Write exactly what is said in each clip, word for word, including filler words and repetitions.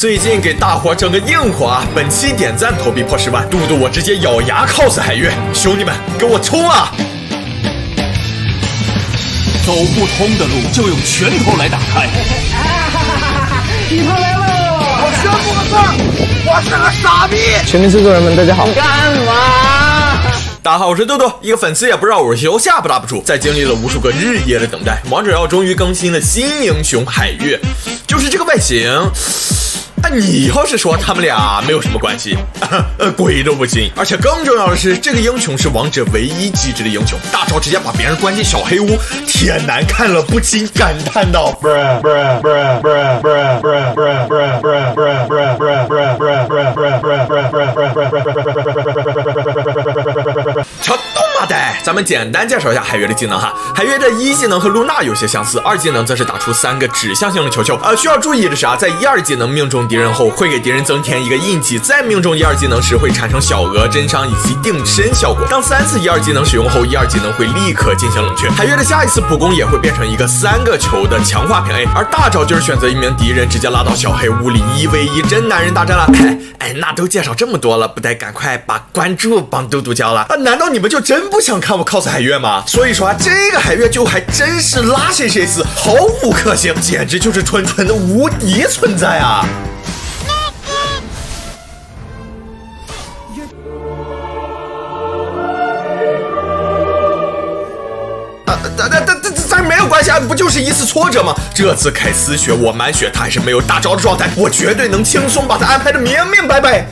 最近给大伙整个硬货啊！本期点赞投币破十万，嘟嘟我直接咬牙 cos 海月，兄弟们给我冲啊！ 走不通的路就用拳头来打开。 地盘来了！我宣布个字儿，我是个傻逼！ 全民制作人们，大家好。 干嘛？ 大家好，我是豆豆，一个粉丝也不知道我是游下不大不出，在经历了无数个日夜的等待，王者荣耀终于更新了新英雄海月，就是这个外形。啊，你要是说他们俩没有什么关系，呃，鬼都不信。而且更重要的是，这个英雄是王者唯一机制的英雄，大招直接把别人关进小黑屋，天难看了不禁感叹道。操他妈的！咱们简单介绍一下海月的技能哈。海月的一技能和露娜有些相似，二技能则是打出三个指向性的球球。呃，需要注意的是啊，在一二技能命中敌人后，会给敌人增添一个印记，在命中一二技能时会产生小额真伤以及定身效果。当三次一二技能使用后，一二技能会立刻进行冷却。海月的下一次普攻也会变成一个三个球的强化平 A， 而大招就是选择一名敌人直接拉到小黑屋里一 v 一真男人大战了。哎哎，那都介绍这么多了，不得赶快把关注帮嘟嘟交了啊？难道你们就真不想看我 cos 海月吗？所以说啊，这个海月就还真是拉谁谁死，毫无克星，简直就是纯纯的无敌存在啊！但但但但没有关系啊，不就是一次挫折吗？这次开丝血我满血，他还是没有大招的状态，我绝对能轻松把他安排的明明白白。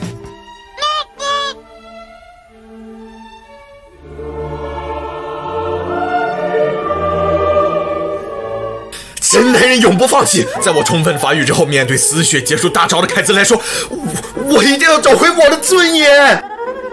真男人永不放弃。在我充分发育之后，面对丝血结束大招的凯兹来说，我我一定要找回我的尊严。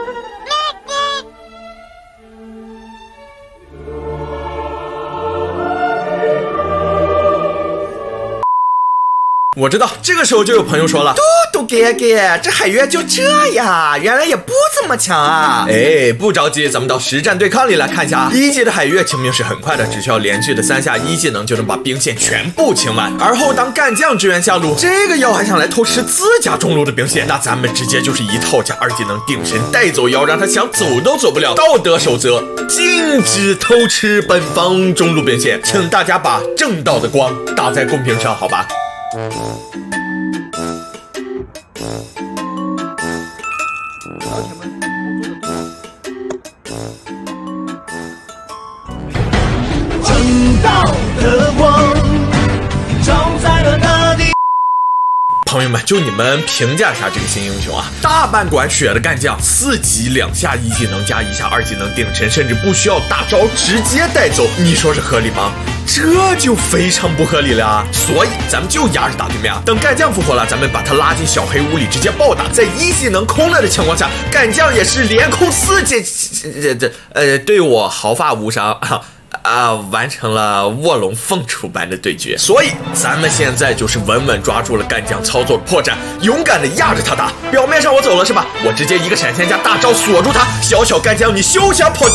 我知道，这个时候就有朋友说了，嘟嘟哥哥，这海月就这样，原来也不怎么强啊。哎，不着急，咱们到实战对抗里来看一下啊。一级的海月清兵是很快的，只需要连续的三下一技能就能把兵线全部清完。而后当干将支援下路，这个妖还想来偷吃自家中路的兵线，那咱们直接就是一套加二技能定身带走妖，让他想走都走不了。道德守则，禁止偷吃本方中路兵线，请大家把正道的光打在公屏上，好吧？ 正道的光照在了大地。 朋友们，就你们评价一下这个新英雄啊！大半管血的干将，四级两下一技能加一下二技能定身，甚至不需要大招直接带走，你说是合理吗？这就非常不合理了啊！所以咱们就压着打对面啊！等干将复活了，咱们把他拉进小黑屋里直接暴打，在一技能空了的情况下，干将也是连空四技，这这呃对我毫发无伤啊！啊，完成了卧龙凤雏般的对决，所以咱们现在就是稳稳抓住了干将操作的破绽，勇敢的压着他打。表面上我走了是吧？我直接一个闪现加大招锁住他，小小干将你休想跑。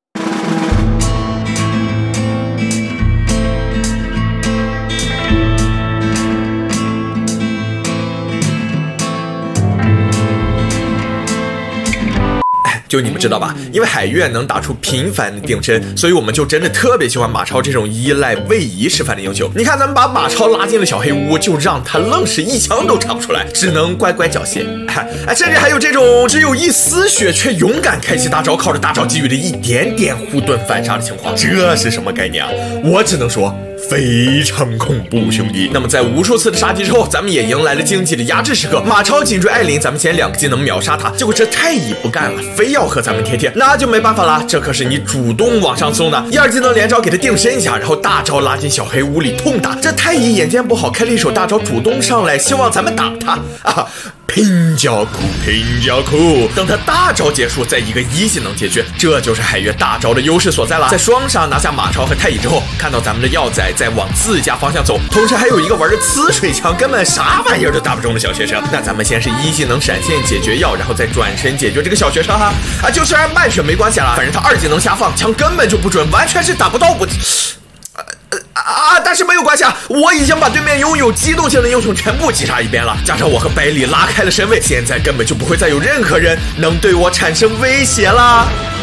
就你们知道吧，因为海月能打出频繁的定身，所以我们就真的特别喜欢马超这种依赖位移示范的英雄。你看咱们把马超拉进了小黑屋，就让他愣是一枪都插不出来，只能乖乖缴械。哎，甚至还有这种只有一丝血却勇敢开启大招，靠着大招给予的一点点护盾反杀的情况，这是什么概念啊？我只能说非常恐怖，兄弟。那么在无数次的杀敌之后，咱们也迎来了经济的压制时刻。马超紧追艾琳，咱们先两个技能秒杀他，结果这太乙不干了，非要和咱们贴贴，那就没办法了，这可是你主动往上送的。一二技能连招给他定身一下，然后大招拉进小黑屋里痛打。这太乙眼见不好，开了一手大招主动上来，希望咱们打他啊！拼叫苦，拼叫苦。等他大招结束，再一个一技能解决，这就是海月大招的优势所在了。在双杀拿下马超和太乙之后，看到咱们的药仔在往自家方向走，同时还有一个玩着呲水枪，根本啥玩意儿都打不中的小学生。那咱们先是一技能闪现解决药，然后再转身解决这个小学生哈。啊，就虽然慢血没关系了，反正他二技能下放，枪根本就不准，完全是打不到我。呃啊！但是没有关系啊，我已经把对面拥有机动性的英雄全部击杀一遍了，加上我和百里拉开了身位，现在根本就不会再有任何人能对我产生威胁啦。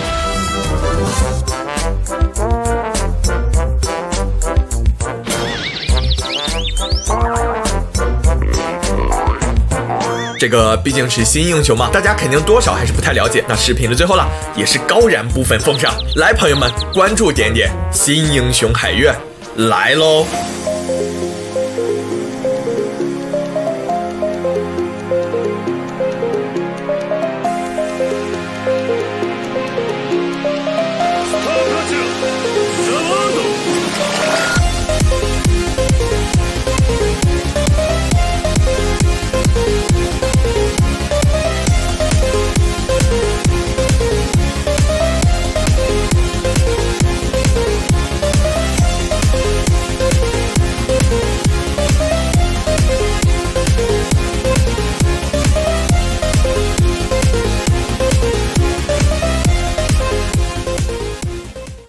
这个毕竟是新英雄嘛，大家肯定多少还是不太了解。那视频的最后了，也是高燃部分奉上，来朋友们关注点点新英雄海月来喽。